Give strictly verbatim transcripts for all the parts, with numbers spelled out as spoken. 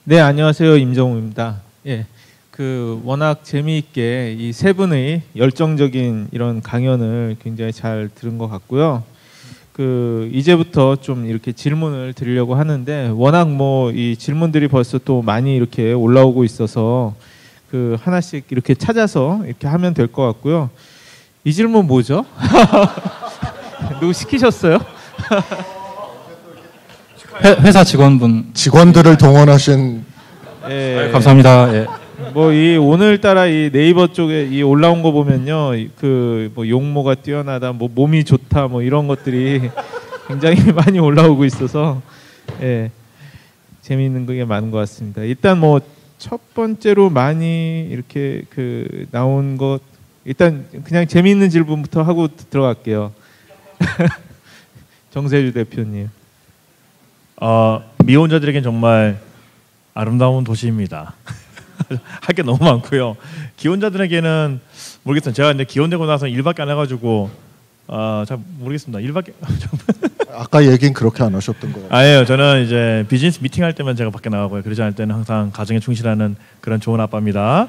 네, 안녕하세요. 임정우입니다. 예, 그 워낙 재미있게 이 세 분의 열정적인 이런 강연을 굉장히 잘 들은 것 같고요. 그 이제부터 좀 이렇게 질문을 드리려고 하는데 워낙 뭐 이 질문들이 벌써 또 많이 이렇게 올라오고 있어서 그 하나씩 이렇게 찾아서 이렇게 하면 될 것 같고요. 이 질문 뭐죠? 누구 시키셨어요? 회, 회사 직원분 직원들을 동원하신 예, 아유, 감사합니다. 예. 뭐 이 오늘따라 이 네이버 쪽에 이 올라온 거 보면요, 그 뭐 용모가 뛰어나다, 뭐 몸이 좋다, 뭐 이런 것들이 굉장히 많이 올라오고 있어서 예, 재미있는 게 많은 것 같습니다. 일단 뭐 첫 번째로 많이 이렇게 그 나온 것, 일단 그냥 재미있는 질문부터 하고 들어갈게요. 정세주 대표님. 어, 미혼자들에겐 정말 아름다운 도시입니다. 할 게 너무 많고요. 기혼자들에게는 모르겠어요. 제가 이제 기혼되고 나서 일밖에 안 해가지고 어, 잘 모르겠습니다. 일밖에 아까 얘기는 그렇게 안 하셨던 거예요. 아니에요. 저는 이제 비즈니스 미팅 할 때만 제가 밖에 나가고요. 그러지 않을 때는 항상 가정에 충실하는 그런 좋은 아빠입니다.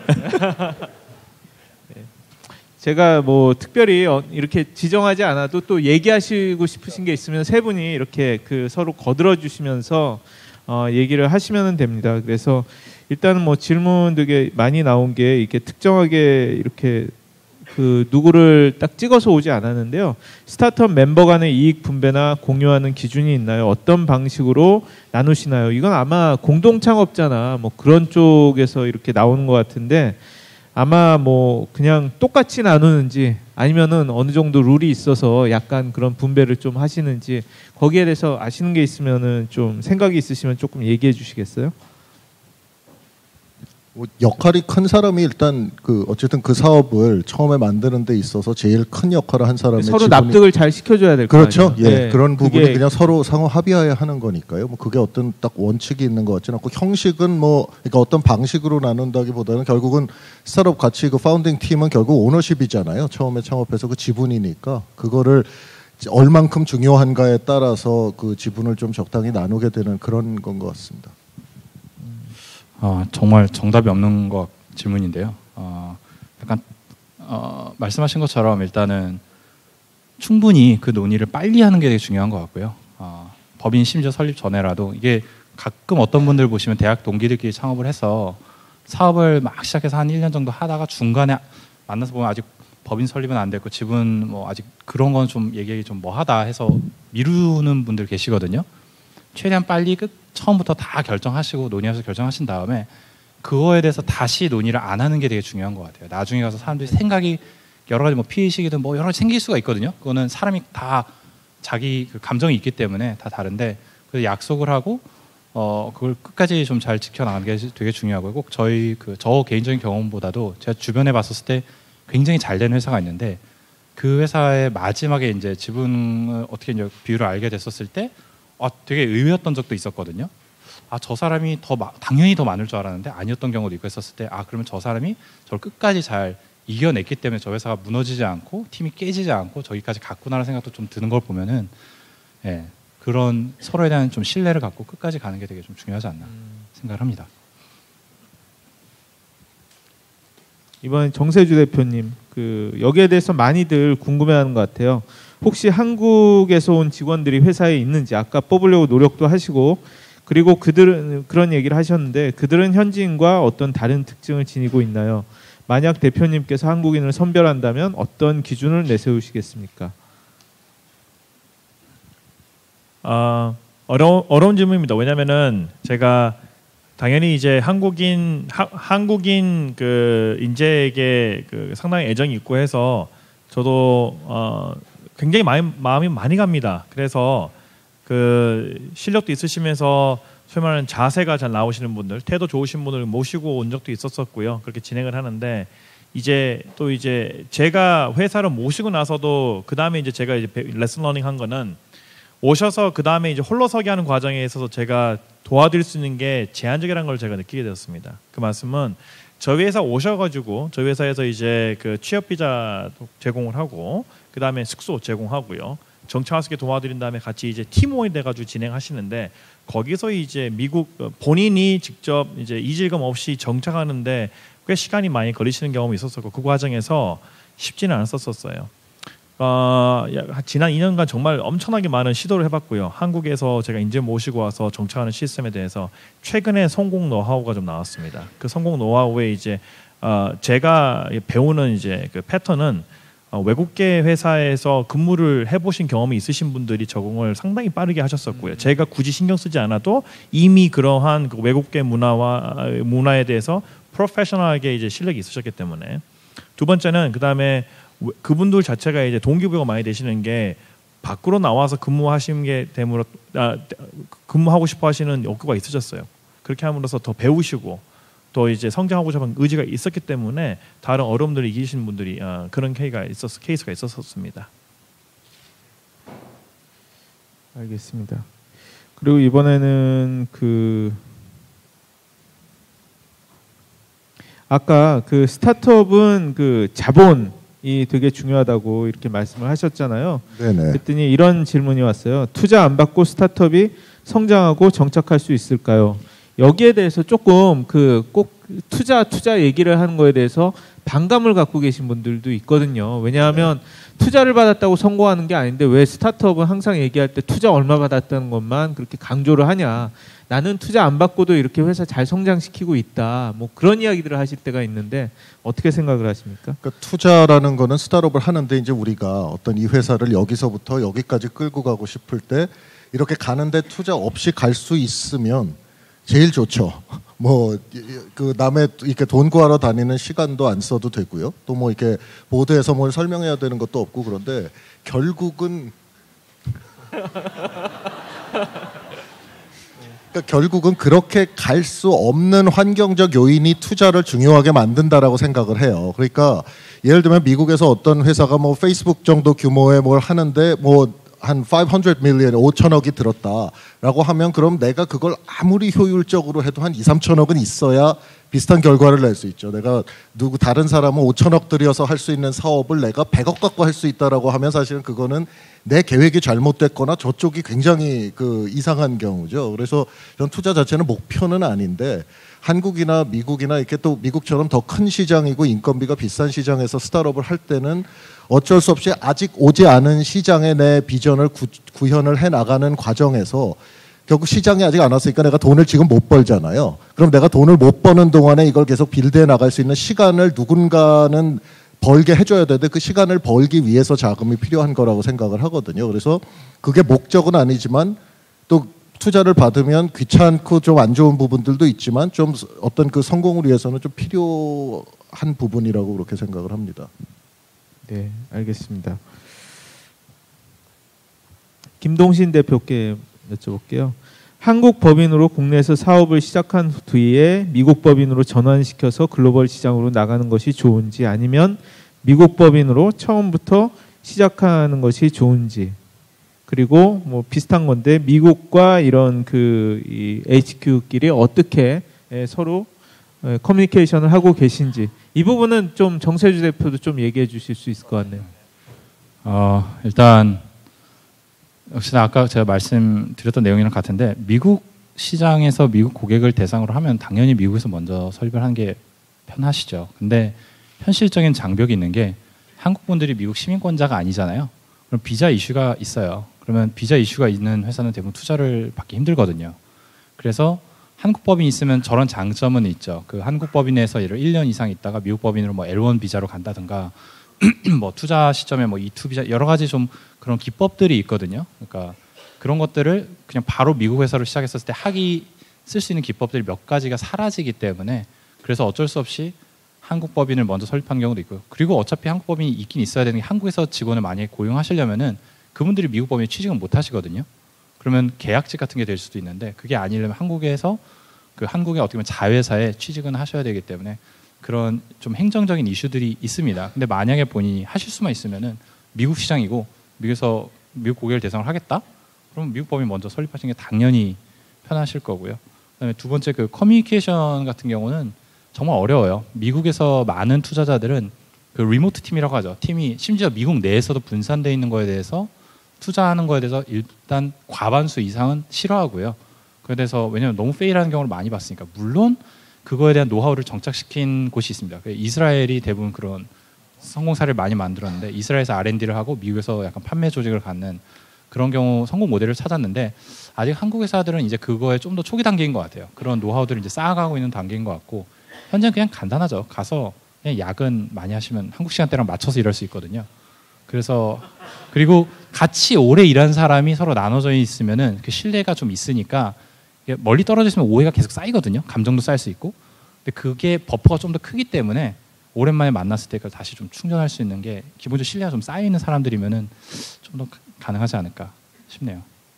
제가 뭐 특별히 이렇게 지정하지 않아도 또 얘기하시고 싶으신 게 있으면 세 분이 이렇게 그 서로 거들어 주시면서 어 얘기를 하시면 됩니다. 그래서 일단은 뭐 질문 되게 많이 나온 게 이렇게 특정하게 이렇게 그 누구를 딱 찍어서 오지 않았는데요. 스타트업 멤버 간의 이익 분배나 공유하는 기준이 있나요? 어떤 방식으로 나누시나요? 이건 아마 공동 창업자나 뭐 그런 쪽에서 이렇게 나오는 것 같은데 아마 뭐 그냥 똑같이 나누는지 아니면은 어느 정도 룰이 있어서 약간 그런 분배를 좀 하시는지 거기에 대해서 아시는 게 있으면은 좀 생각이 있으시면 조금 얘기해 주시겠어요? 뭐 역할이 큰 사람이 일단 그 어쨌든 그 사업을 처음에 만드는 데 있어서 제일 큰 역할을 한 사람의 서로 지분이... 납득을 잘 시켜줘야 될 거 아니에요. 그렇죠. 예, 네. 그런 부분이 그게... 그냥 서로 상호 합의하에 하는 거니까요. 뭐 그게 어떤 딱 원칙이 있는 것 같지는 않고 형식은 뭐 그러니까 어떤 방식으로 나눈다기보다는 결국은 스타트업 같이 그 파운딩 팀은 결국 오너십이잖아요. 처음에 창업해서 그 지분이니까 그거를 얼만큼 중요한가에 따라서 그 지분을 좀 적당히 나누게 되는 그런 건 것 같습니다. 어, 정말 정답이 없는 것 질문인데요. 어, 약간 어, 말씀하신 것처럼 일단은 충분히 그 논의를 빨리 하는 게 되게 중요한 것 같고요. 어, 법인 심지어 설립 전에라도 이게 가끔 어떤 분들 보시면 대학 동기들끼리 창업을 해서 사업을 막 시작해서 한 일 년 정도 하다가 중간에 만나서 보면 아직 법인 설립은 안 됐고 지분 뭐 아직 그런 건 좀 얘기하기 좀 뭐하다 해서 미루는 분들 계시거든요. 최대한 빨리 끝 처음부터 다 결정하시고 논의하셔서 결정하신 다음에 그거에 대해서 다시 논의를 안 하는 게 되게 중요한 것 같아요. 나중에 가서 사람들이 생각이 여러 가지 뭐 피의식이든 뭐 여러 가지 생길 수가 있거든요. 그거는 사람이 다 자기 그 감정이 있기 때문에 다 다른데 그래서 약속을 하고 어 그걸 끝까지 좀 잘 지켜나가는 게 되게 중요하고요. 꼭 저희 그 저 개인적인 경험보다도 제가 주변에 봤었을 때 굉장히 잘 되는 회사가 있는데 그 회사의 마지막에 이제 지분을 어떻게 이제 비율을 알게 됐었을 때 아, 되게 의외였던 적도 있었거든요. 아, 저 사람이 더 마, 당연히 더 많을 줄 알았는데 아니었던 경우도 있고 했었을 때 아, 그러면 저 사람이 저를 끝까지 잘 이겨냈기 때문에 저 회사가 무너지지 않고 팀이 깨지지 않고 저기까지 갔구나라는 생각도 좀 드는 걸 보면은 예, 그런 서로에 대한 좀 신뢰를 갖고 끝까지 가는 게 되게 좀 중요하지 않나 생각을 합니다. 이번 정세주 대표님 그 여기에 대해서 많이들 궁금해하는 것 같아요. 혹시 한국에서 온 직원들이 회사에 있는지 아까 뽑으려고 노력도 하시고 그리고 그들은 그런 얘기를 하셨는데 그들은 현지인과 어떤 다른 특징을 지니고 있나요? 만약 대표님께서 한국인을 선별한다면 어떤 기준을 내세우시겠습니까? 어, 어려운 어려운 질문입니다. 왜냐하면은 제가 당연히 이제 한국인 하, 한국인 그 인재에게 그 상당히 애정이 있고 해서 저도 어, 굉장히 마음, 마음이 많이 갑니다. 그래서 그 실력도 있으시면서 소위 말하는 자세가 잘 나오시는 분들, 태도 좋으신 분을 모시고 온 적도 있었었고요. 그렇게 진행을 하는데 이제 또 이제 제가 회사를 모시고 나서도 그 다음에 이제 제가 이제 레슨 러닝 한 거는 오셔서 그 다음에 이제 홀로서기 하는 과정에 있어서 제가 도와드릴 수 있는 게 제한적이라는 걸 제가 느끼게 되었습니다. 그 말씀은 저희 회사 오셔가지고 저희 회사에서 이제 그 취업 비자 제공을 하고 그 다음에 숙소 제공하고요. 정착할 수 있게 도와드린 다음에 같이 이제 팀원이 돼가지고 진행하시는데 거기서 이제 미국 본인이 직접 이제 이질감 없이 정착하는데 꽤 시간이 많이 걸리시는 경험이 있었었고 그 과정에서 쉽지는 않았었어요. 어, 지난 이 년간 정말 엄청나게 많은 시도를 해봤고요. 한국에서 제가 인재 모시고 와서 정착하는 시스템에 대해서 최근에 성공 노하우가 좀 나왔습니다. 그 성공 노하우에 이제 어, 제가 배우는 이제 그 패턴은 어, 외국계 회사에서 근무를 해보신 경험이 있으신 분들이 적응을 상당히 빠르게 하셨었고요. 제가 굳이 신경 쓰지 않아도 이미 그러한 그 외국계 문화와 문화에 대해서 프로페셔널하게 이제 실력이 있으셨기 때문에 두 번째는 그 다음에 그분들 자체가 이제 동기부여가 많이 되시는 게 밖으로 나와서 근무하시는 게 되므로 아, 근무하고 싶어 하시는 욕구가 있으셨어요. 그렇게 함으로써 더 배우시고 또 이제 성장하고 싶은 의지가 있었기 때문에 다른 어려움들을 이기시는 분들이 아, 그런 케이스가 있었 케이스가 있었습니다. 알겠습니다. 그리고 이번에는 그 아까 그 스타트업은 그 자본 이 되게 중요하다고 이렇게 말씀을 하셨잖아요. 네네. 그랬더니 이런 질문이 왔어요. 투자 안 받고 스타트업이 성장하고 정착할 수 있을까요? 여기에 대해서 조금 그 꼭 투자 투자 얘기를 하는 거에 대해서 반감을 갖고 계신 분들도 있거든요. 왜냐하면 투자를 받았다고 성공하는 게 아닌데 왜 스타트업은 항상 얘기할 때 투자 얼마 받았다는 것만 그렇게 강조를 하냐. 나는 투자 안 받고도 이렇게 회사 잘 성장시키고 있다. 뭐 그런 이야기들을 하실 때가 있는데 어떻게 생각을 하십니까? 그러니까 투자라는 거는 스타트업을 하는데 이제 우리가 어떤 이 회사를 여기서부터 여기까지 끌고 가고 싶을 때 이렇게 가는데 투자 없이 갈 수 있으면 제일 좋죠. 뭐 그 남의 이렇게 돈 구하러 다니는 시간도 안 써도 되고요. 또 뭐 이렇게 보드에서 뭘 설명해야 되는 것도 없고 그런데 결국은 그러니까 결국은 그렇게 갈 수 없는 환경적 요인이 투자를 중요하게 만든다라고 생각을 해요. 그러니까 예를 들면 미국에서 어떤 회사가 뭐 페이스북 정도 규모의 뭘 하는데 뭐 한 오백밀리언, 오천억이 들었다라고 하면 그럼 내가 그걸 아무리 효율적으로 해도 한 이, 삼천억은 있어야 비슷한 결과를 낼 수 있죠. 내가 누구 다른 사람은 오천억 들여서 할 수 있는 사업을 내가 백억 갖고 할 수 있다라고 하면 사실은 그거는 내 계획이 잘못됐거나 저쪽이 굉장히 그 이상한 경우죠. 그래서 전 투자 자체는 목표는 아닌데 한국이나 미국이나 이렇게 또 미국처럼 더 큰 시장이고 인건비가 비싼 시장에서 스타트업을 할 때는 어쩔 수 없이 아직 오지 않은 시장에 내 비전을 구, 구현을 해 나가는 과정에서 결국 시장이 아직 안 왔으니까 내가 돈을 지금 못 벌잖아요. 그럼 내가 돈을 못 버는 동안에 이걸 계속 빌드해 나갈 수 있는 시간을 누군가는 벌게 해줘야 되는데 그 시간을 벌기 위해서 자금이 필요한 거라고 생각을 하거든요. 그래서 그게 목적은 아니지만 또 투자를 받으면 귀찮고 좀 안 좋은 부분들도 있지만 좀 어떤 그 성공을 위해서는 좀 필요한 부분이라고 그렇게 생각을 합니다. 네, 알겠습니다. 김동신 대표께 여쭤볼게요. 한국 법인으로 국내에서 사업을 시작한 뒤에 미국 법인으로 전환시켜서 글로벌 시장으로 나가는 것이 좋은지 아니면 미국 법인으로 처음부터 시작하는 것이 좋은지 그리고 뭐 비슷한 건데 미국과 이런 그 이 에이치큐끼리 어떻게 서로 커뮤니케이션을 하고 계신지 이 부분은 좀 정세주 대표도 좀 얘기해 주실 수 있을 것 같네요. 어, 일단 역시나 아까 제가 말씀드렸던 내용이랑 같은데 미국 시장에서 미국 고객을 대상으로 하면 당연히 미국에서 먼저 설립을 하는 게 편하시죠. 근데 현실적인 장벽이 있는 게 한국 분들이 미국 시민권자가 아니잖아요. 그럼 비자 이슈가 있어요. 그러면 비자 이슈가 있는 회사는 대부분 투자를 받기 힘들거든요. 그래서 한국 법인 있으면 저런 장점은 있죠. 그 한국 법인에서 예를 일 년 이상 있다가 미국 법인으로 뭐 엘 원 비자로 간다든가 뭐 투자 시점에 뭐 이 투 비자 여러 가지 좀 그런 기법들이 있거든요. 그러니까 그런 것들을 그냥 바로 미국 회사로 시작했었을 때 하기 쓸 수 있는 기법들이 몇 가지가 사라지기 때문에 그래서 어쩔 수 없이 한국 법인을 먼저 설립한 경우도 있고요. 그리고 어차피 한국 법인이 있긴 있어야 되는 게 한국에서 직원을 만약에 고용하시려면은 그분들이 미국 법인에 취직은 못 하시거든요. 그러면 계약직 같은 게 될 수도 있는데 그게 아니려면 한국에서 그 한국의 어떻게 보면 자회사에 취직은 하셔야 되기 때문에 그런 좀 행정적인 이슈들이 있습니다. 근데 만약에 본인이 하실 수만 있으면은 미국 시장이고 미국에서 미국 고객을 대상으로 하겠다? 그럼 미국 법인 먼저 설립하시는 게 당연히 편하실 거고요. 그다음에 두 번째 그 커뮤니케이션 같은 경우는 정말 어려워요. 미국에서 많은 투자자들은 그 리모트 팀이라고 하죠. 팀이 심지어 미국 내에서도 분산되어 있는 거에 대해서 투자하는 거에 대해서 일단 과반수 이상은 싫어하고요. 그래서 왜냐하면 너무 페일하는 경우를 많이 봤으니까. 물론 그거에 대한 노하우를 정착시킨 곳이 있습니다. 이스라엘이 대부분 그런 성공 사례를 많이 만들었는데 이스라엘에서 알 앤 디를 하고 미국에서 약간 판매 조직을 갖는 그런 경우 성공 모델을 찾았는데 아직 한국 회사들은 이제 그거에 좀 더 초기 단계인 것 같아요. 그런 노하우들을 이제 쌓아가고 있는 단계인 것 같고 현재는 그냥 간단하죠. 가서 그냥 야근 많이 하시면 한국 시간대랑 맞춰서 일할 수 있거든요. 그래서 그리고 같이 오래 일한 사람이 서로 나눠져 있으면은 그 신뢰가 좀 있으니까 멀리 떨어져 있으면 오해가 계속 쌓이거든요. 감정도 쌓일 수 있고. 근데 그게 버퍼가 좀 더 크기 때문에 오랜만에 만났을 때 그걸 다시 좀 충전할 수 있는 게 기본적으로 신뢰가 좀 쌓여 있는 사람들이면은 좀 더 가능하지 않을까 싶네요.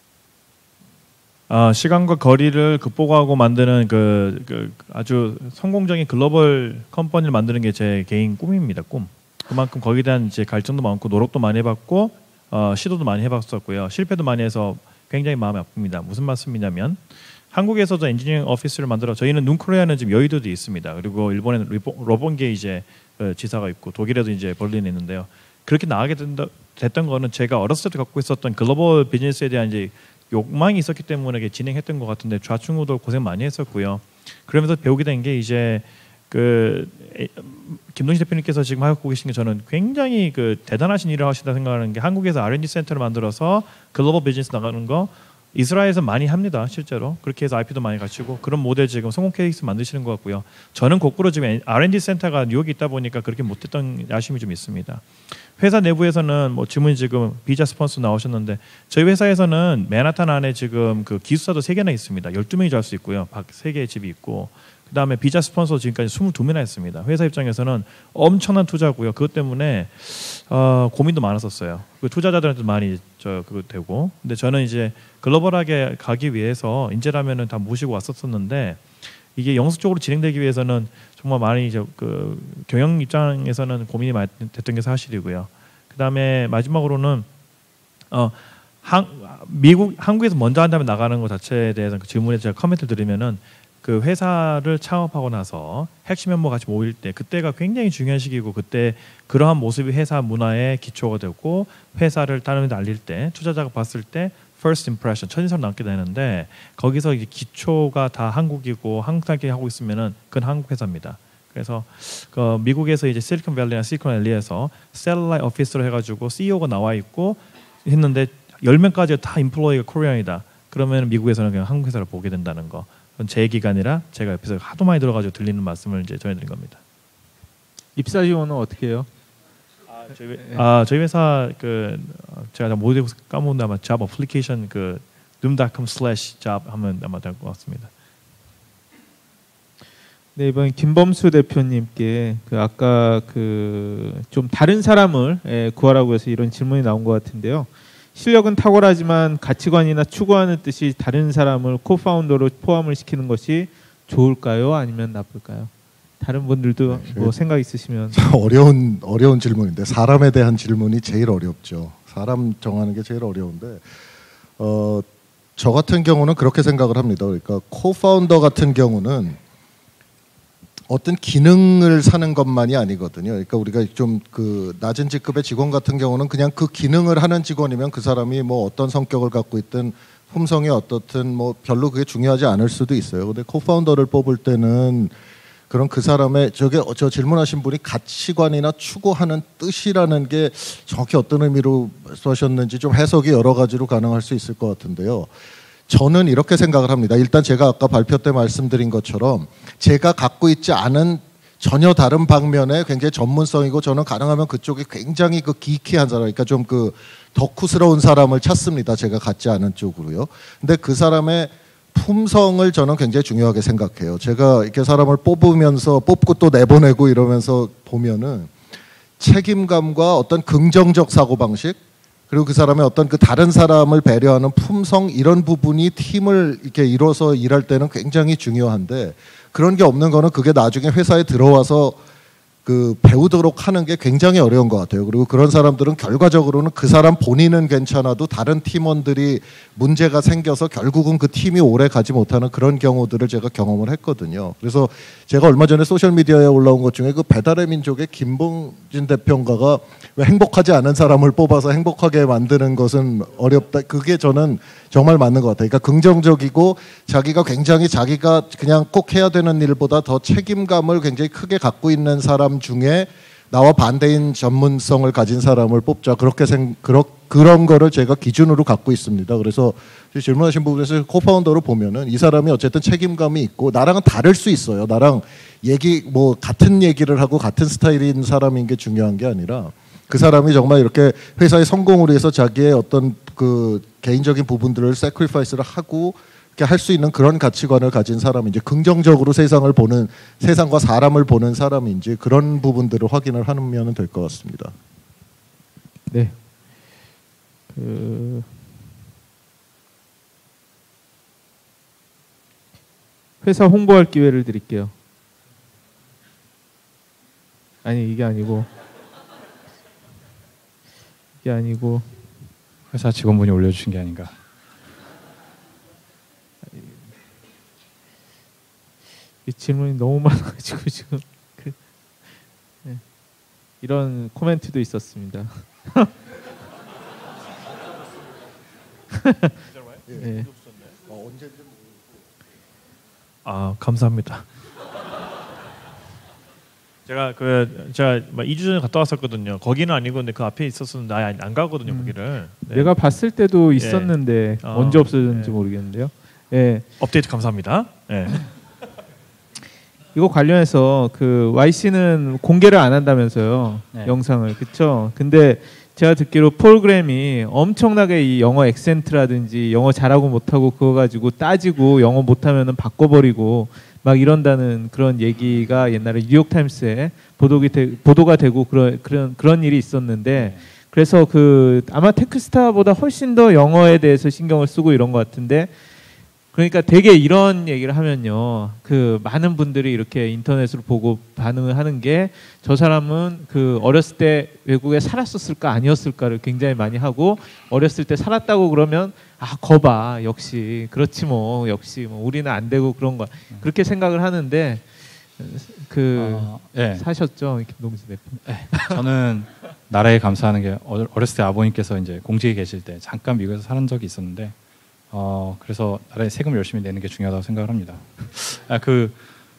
아, 시간과 거리를 극복하고 만드는 그, 그 아주 성공적인 글로벌 컴퍼니를 만드는 게 제 개인 꿈입니다. 꿈. 그만큼 거기에 대한 이제 갈증도 많고 노력도 많이 해봤고 어, 시도도 많이 해봤었고요. 실패도 많이 해서 굉장히 마음이 아픕니다. 무슨 말씀이냐면 한국에서도 엔지니어링 오피스를 만들어 저희는 눈코리아는 지금 여의도도 있습니다. 그리고 일본에는 로본게 이제 지사가 있고 독일에도 이제 벌린에 있는데요. 그렇게 나가게 된다, 됐던 거는 제가 어렸을 때 갖고 있었던 글로벌 비즈니스에 대한 이제 욕망이 있었기 때문에 진행했던 것 같은데 좌충우돌 고생 많이 했었고요. 그러면서 배우게 된 게 이제 그 김동신 대표님께서 지금 하고 계신 게 저는 굉장히 그 대단하신 일을 하시다 생각하는 게 한국에서 알 앤 디 센터를 만들어서 글로벌 비즈니스 나가는 거 이스라엘에서 많이 합니다. 실제로 그렇게 해서 아이피도 많이 갖추고 그런 모델 지금 성공 케이스 만드시는 것 같고요. 저는 거꾸로 지금 알 앤 디 센터가 뉴욕에 있다 보니까 그렇게 못했던 아쉬움이 좀 있습니다. 회사 내부에서는 뭐 질문이 지금 비자 스폰서 나오셨는데 저희 회사에서는 맨하탄 안에 지금 그 기숙사도 세 개나 있습니다. 열두 명이 잘 수 있고요. 박 세 개의 집이 있고 그 다음에 비자 스폰서 지금까지 스물두 명이나 했습니다. 회사 입장에서는 엄청난 투자고요. 그것 때문에 어, 고민도 많았었어요. 그 투자자들한테 많이 저 그거 되고. 근데 저는 이제 글로벌하게 가기 위해서 인재라면은 다 모시고 왔었었는데 이게 영속적으로 진행되기 위해서는 정말 많이 이제 그 경영 입장에서는 고민이 많이 됐던 게 사실이고요. 그 다음에 마지막으로는 어, 한, 미국 한국에서 먼저 한 다음에 나가는 것 자체에 대해서 그 질문에 제가 커멘트를 드리면은. 그 회사를 창업하고 나서 핵심 멤버 같이 모일 때 그때가 굉장히 중요한 시기고 그때 그러한 모습이 회사 문화의 기초가 되고 회사를 다른 데 알릴 때 투자자가 봤을 때 first impression 첫인상 남게 되는데 거기서 이제 기초가 다 한국이고 한국하게 하고 있으면은 그건 한국 회사입니다. 그래서 그 미국에서 이제 실리콘밸리나 실리콘밸리에서 셀러라이트 오피스로 해가지고 씨이오가 나와 있고 했는데 열 명까지 다 임플로이가 코리안이다. 그러면 미국에서는 그냥 한국 회사를 보게 된다는 거. 그건 제 얘기가 아니라 제가 옆에서 하도 많이 들어가지고 들리는 말씀을 이제 전해드린 겁니다. 입사 지원은 어떻게 해요? 아 저희, 아, 저희 회사 그 제가 모두 까먹는데 아마 job application 그 doom 닷 컴 slash job 하면 아마 될 것 같습니다. 네, 이번 김범수 대표님께 그 아까 그 좀 다른 사람을 예, 구하라고 해서 이런 질문이 나온 것 같은데요. 실력은 탁월하지만 가치관이나 추구하는 뜻이 다른 사람을 코파운더로 포함을 시키는 것이 좋을까요? 아니면 나쁠까요? 다른 분들도 네, 뭐 생각 있으시면. 어려운 어려운 질문인데 사람에 대한 질문이 제일 어렵죠. 사람 정하는 게 제일 어려운데 어, 저 같은 경우는 그렇게 생각을 합니다. 그러니까 코파운더 같은 경우는 어떤 기능을 사는 것만이 아니거든요. 그러니까 우리가 좀 그 낮은 직급의 직원 같은 경우는 그냥 그 기능을 하는 직원이면 그 사람이 뭐 어떤 성격을 갖고 있든 품성이 어떻든 뭐 별로 그게 중요하지 않을 수도 있어요. 근데 코파운더를 뽑을 때는 그런 그 사람의 저게 저 질문하신 분이 가치관이나 추구하는 뜻이라는 게 정확히 어떤 의미로 쓰셨는지 좀 해석이 여러 가지로 가능할 수 있을 것 같은데요. 저는 이렇게 생각을 합니다. 일단 제가 아까 발표 때 말씀드린 것처럼 제가 갖고 있지 않은 전혀 다른 방면에 굉장히 전문성이고 저는 가능하면 그쪽에 굉장히 그 기키한 사람, 그러니까 좀 그 덕후스러운 사람을 찾습니다. 제가 갖지 않은 쪽으로요. 근데 그 사람의 품성을 저는 굉장히 중요하게 생각해요. 제가 이렇게 사람을 뽑으면서 뽑고 또 내보내고 이러면서 보면은 책임감과 어떤 긍정적 사고방식 그리고 그 사람의 어떤 그 다른 사람을 배려하는 품성 이런 부분이 팀을 이렇게 이뤄서 일할 때는 굉장히 중요한데 그런 게 없는 거는 그게 나중에 회사에 들어와서 그 배우도록 하는 게 굉장히 어려운 것 같아요. 그리고 그런 사람들은 결과적으로는 그 사람 본인은 괜찮아도 다른 팀원들이 문제가 생겨서 결국은 그 팀이 오래 가지 못하는 그런 경우들을 제가 경험을 했거든요. 그래서 제가 얼마 전에 소셜미디어에 올라온 것 중에 그 배달의 민족의 김봉진 대평가가 왜 행복하지 않은 사람을 뽑아서 행복하게 만드는 것은 어렵다. 그게 저는 정말 맞는 것 같아요. 그러니까 긍정적이고 자기가 굉장히 자기가 그냥 꼭 해야 되는 일보다 더 책임감을 굉장히 크게 갖고 있는 사람 중에 나와 반대인 전문성을 가진 사람을 뽑자. 그렇게 생 그런 그런 거를 제가 기준으로 갖고 있습니다. 그래서 질문하신 부분에서 코파운더로 보면은 이 사람이 어쨌든 책임감이 있고 나랑은 다를 수 있어요. 나랑 얘기 뭐 같은 얘기를 하고 같은 스타일인 사람인 게 중요한 게 아니라 그 사람이 정말 이렇게 회사의 성공을 위해서 자기의 어떤 그 개인적인 부분들을 세크리파이스를 하고 할 수 있는 그런 가치관을 가진 사람인지 긍정적으로 세상을 보는 세상과 사람을 보는 사람인지 그런 부분들을 확인을 하면 될 것 같습니다. 네. 그 회사 홍보할 기회를 드릴게요. 아니 이게 아니고 이게 아니고 회사 직원분이 올려주신 게 아닌가. 이 질문이 너무 많아가지고 지금 그, 네. 이런 코멘트도 있었습니다. 네. 아 감사합니다. 제가 그 제가 이 주 전에 갔다 왔었거든요. 거기는 아니고 근데 그 앞에 있었었는데 아예 안 가거든요. 음. 거기를. 네. 내가 봤을 때도 있었는데 예. 어, 언제 없어졌는지 예. 모르겠는데요. 예. 업데이트 감사합니다. 예. 이거 관련해서 그 와이씨는 공개를 안 한다면서요. 네. 영상을. 그렇죠? 근데 제가 듣기로 폴그램이 엄청나게 이 영어 액센트라든지 영어 잘하고 못하고 그거 가지고 따지고 영어 못하면은 바꿔버리고 막 이런다는 그런 얘기가 옛날에 뉴욕타임스에 보도기 되, 보도가 되고 그런 그런 그런 일이 있었는데 그래서 그 아마 테크스타보다 훨씬 더 영어에 대해서 신경을 쓰고 이런 것 같은데 그러니까 되게 이런 얘기를 하면요. 그 많은 분들이 이렇게 인터넷으로 보고 반응을 하는 게 저 사람은 그 어렸을 때 외국에 살았었을까 아니었을까를 굉장히 많이 하고 어렸을 때 살았다고 그러면 아 거봐 역시 그렇지 뭐 역시 뭐 우리는 안 되고 그런 거 그렇게 생각을 하는데 그 어, 네. 사셨죠 김동진 대표. 네. 저는 나라에 감사하는 게 어렸을 때 아버님께서 이제 공직에 계실 때 잠깐 미국에서 살은 적이 있었는데. 어 그래서 나라에 세금 열심히 내는 게 중요하다고 생각을 합니다. 아 그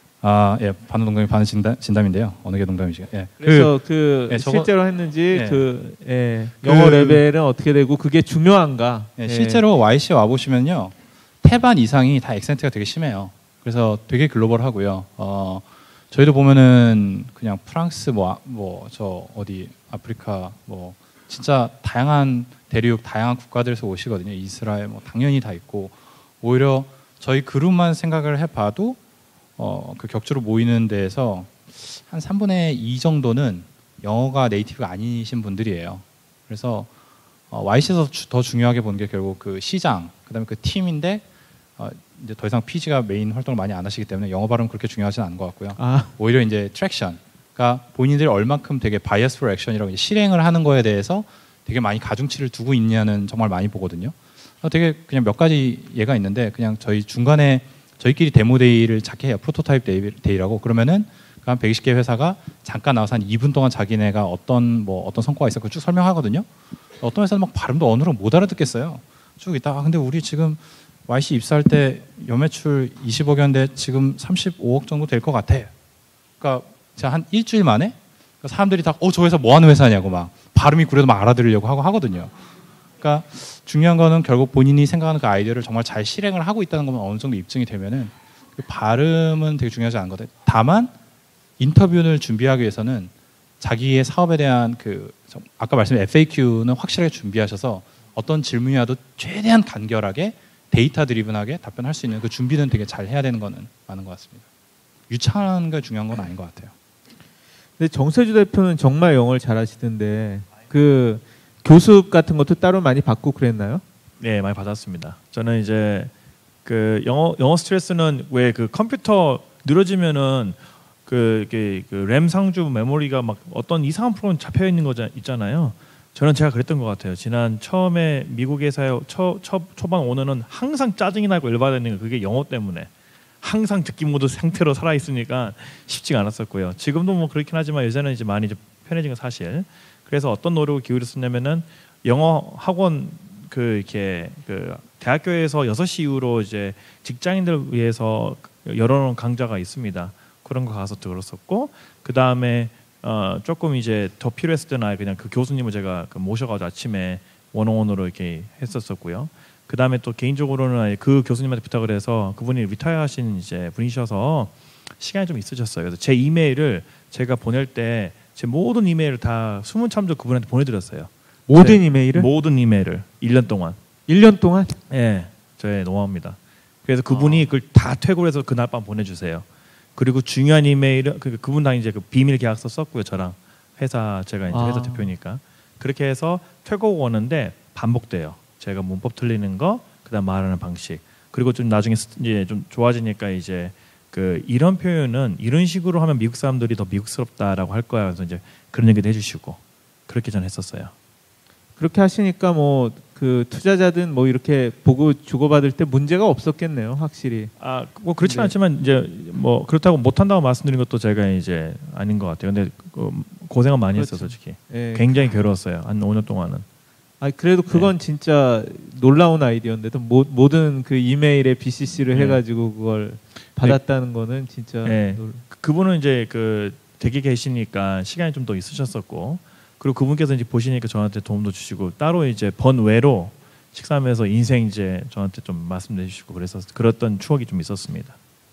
아 예 반은 농담이 반은 진담, 진담인데요. 어느 게 농담이지? 예. 그래서 그, 그 예, 저거, 실제로 했는지 예. 그 예, 영어 그, 레벨은 어떻게 되고 그게 중요한가? 예, 예. 실제로 와이씨 와 보시면요 태반 이상이 다 액센트가 되게 심해요. 그래서 되게 글로벌하고요. 어 저희도 보면은 그냥 프랑스 뭐 뭐 저 어디 아프리카 뭐 진짜 다양한 대륙 다양한 국가들에서 오시거든요. 이스라엘 뭐 당연히 다 있고 오히려 저희 그룹만 생각을 해봐도 어, 그 격주로 모이는 데에서 한 삼분의 이 정도는 영어가 네이티브가 아니신 분들이에요. 그래서 어, 와이씨에서 주, 더 중요하게 보는 게 결국 그 시장 그다음에 그 팀인데 어, 이제 더 이상 피지가 메인 활동을 많이 안 하시기 때문에 영어 발음 그렇게 중요하지는 않은 것 같고요. 아. 오히려 이제 트랙션 그러니까 본인들이 얼만큼 되게 바이어스 포 액션이라고 실행을 하는 거에 대해서 되게 많이 가중치를 두고 있냐는 정말 많이 보거든요. 되게 그냥 몇 가지 예가 있는데 그냥 저희 중간에 저희끼리 데모 데이를 작게 해요. 프로토타입 데이, 데이라고 그러면은 그 한 백이십 개 회사가 잠깐 나와서 한 이 분 동안 자기네가 어떤 뭐 어떤 성과가 있었고 쭉 설명하거든요. 어떤 회사는 막 발음도 어느로 못 알아듣겠어요. 쭉 있다가 아, 근데 우리 지금 와이씨 입사할 때 연매출 이십억이었는데 지금 삼십오억 정도 될 것 같아. 그러니까 제가 한 일주일 만에 사람들이 다 어 저 회사 뭐 하는 회사냐고 막 발음이 구려도 막 알아들으려고 하고 하거든요. 그러니까 중요한 거는 결국 본인이 생각하는 그 아이디어를 정말 잘 실행을 하고 있다는 것만 어느 정도 입증이 되면은 그 발음은 되게 중요하지 않은 거든. 다만 인터뷰를 준비하기 위해서는 자기의 사업에 대한 그 아까 말씀드린 에프에이큐는 확실하게 준비하셔서 어떤 질문이 와도 최대한 간결하게 데이터 드리븐하게 답변할 수 있는 그 준비는 되게 잘 해야 되는 거는 많은 것 같습니다. 유창한 게 중요한 건 아닌 것 같아요. 근데 정세주 대표는 정말 영어를 잘하시던데 그 교습 같은 것도 따로 많이 받고 그랬나요? 네, 많이 받았습니다. 저는 이제 그 영어 영어 스트레스는 왜 그 컴퓨터 늘어지면은 그, 그, 그 램 상주 메모리가 막 어떤 이상한 프로그램 잡혀 있는 거 있잖아요. 저는 제가 그랬던 것 같아요. 지난 처음에 미국 회사에 초, 초, 초반 오너는 항상 짜증이 나고 열받는 게 그게 영어 때문에 항상 듣기 모드 상태로 살아 있으니까 쉽지가 않았었고요. 지금도 뭐 그렇긴 하지만 요새는 이제 많이 좀 편해진 건 사실. 그래서 어떤 노력을 기울였었냐면은 영어 학원 그 이렇게 그 대학교에서 여섯 시 이후로 이제 직장인들 위해서 열어놓은 강좌가 있습니다. 그런 거 가서 들었었고 그 다음에 어 조금 이제 더 필요했을 때는 아예 그냥 그 교수님을 제가 그 모셔가지고 아침에 원어원으로 이렇게 했었었고요. 그 다음에 또 개인적으로는 아예 그 교수님한테 부탁을 해서 그분이 리타이어하신 이제 분이셔서 시간이 좀 있으셨어요. 그래서 제 이메일을 제가 보낼 때 제 모든 이메일을 다 수문참조 그분한테 보내드렸어요. 모든 이메일을? 모든 이메일을 일 년 동안. 일 년 동안? 예, 저의 노하우입니다. 그래서 그분이 아. 그걸 다 퇴고를 해서 그날 밤 보내주세요. 그리고 중요한 이메일은 그 그분 당 이제 그 비밀 계약서 썼고요. 저랑 회사 제가 이제 회사 아. 대표니까 그렇게 해서 퇴고가 오는데 반복돼요. 제가 문법 틀리는 거, 그다음 말하는 방식. 그리고 좀 나중에 이제 좀 좋아지니까 이제 그 이런 표현은 이런 식으로 하면 미국 사람들이 더 미국스럽다라고 할 거야. 그래서 이제 그런 얘기도 해주시고 그렇게 전 했었어요. 그렇게 하시니까 뭐 그 투자자든 뭐 이렇게 보고 주고받을 때 문제가 없었겠네요, 확실히. 아, 뭐 그렇진 네. 않지만 이제 뭐 그렇다고 못한다고 말씀드린 것도 제가 이제 아닌 것 같아요. 근데 그 고생은 많이 그렇죠. 했어요, 솔직히. 예. 굉장히 괴로웠어요. 한 오 년 동안은. 아 그래도 그건 진짜 놀라운 아이디어인데도 모, 모든 그 이메일에 비씨씨를 네. 해가지고 그걸 받았다는 거는 진짜. 네. 놀... 그분은 이제 그 댁에 계시니까 시간이 좀 더 있으셨었고, 그리고 그분께서 이제 보시니까 저한테 도움도 주시고 따로 이제 번외로 식사하면서 인생 이제 저한테 좀 말씀해 주시고 그래서 그랬던 추억이 좀 있었습니다.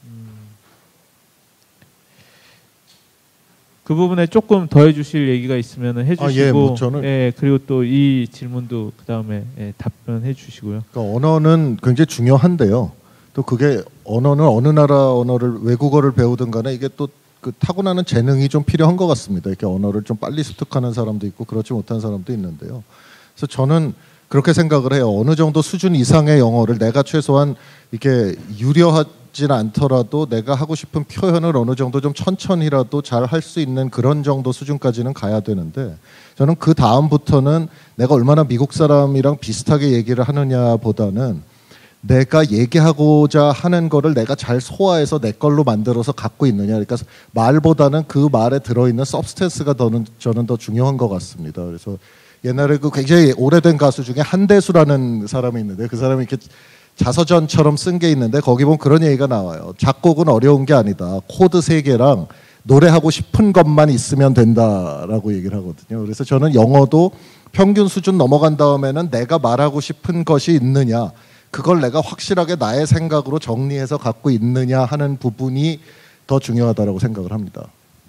그 부분에 조금 더 해주실 얘기가 있으면 해주시고, 아, 예, 뭐 저는- 예, 그리고 또 이 질문도 그 다음에 예, 답변해 주시고요. 그러니까 언어는 굉장히 중요한데요. 또 그게 언어는 어느 나라 언어를 외국어를 배우든 간에 이게 또 그 타고나는 재능이 좀 필요한 것 같습니다. 이렇게 언어를 좀 빨리 습득하는 사람도 있고 그렇지 못한 사람도 있는데요. 그래서 저는 그렇게 생각을 해요. 어느 정도 수준 이상의 영어를 내가 최소한 이렇게 유려하진 않더라도 내가 하고 싶은 표현을 어느 정도 좀 천천히라도 잘 할 수 있는 그런 정도 수준까지는 가야 되는데 저는 그 다음부터는 내가 얼마나 미국 사람이랑 비슷하게 얘기를 하느냐보다는 내가 얘기하고자 하는 거를 내가 잘 소화해서 내 걸로 만들어서 갖고 있느냐. 그러니까 말보다는 그 말에 들어있는 서브스탠스가 더는 저는 더 중요한 것 같습니다. 그래서 옛날에 그 굉장히 오래된 가수 중에 한대수라는 사람이 있는데 그 사람이 이렇게 자서전처럼 쓴 게 있는데 거기 보면 그런 얘기가 나와요. 작곡은 어려운 게 아니다. 코드 세 개랑 노래하고 싶은 것만 있으면 된다라고 얘기를 하거든요. 그래서 저는 영어도 평균 수준 넘어간 다음에는 내가 말하고 싶은 것이 있느냐. 그걸 내가 확실하게 나의 생각으로 정리해서 갖고 있느냐 하는 부분이 더 중요하다고 생각을 합니다.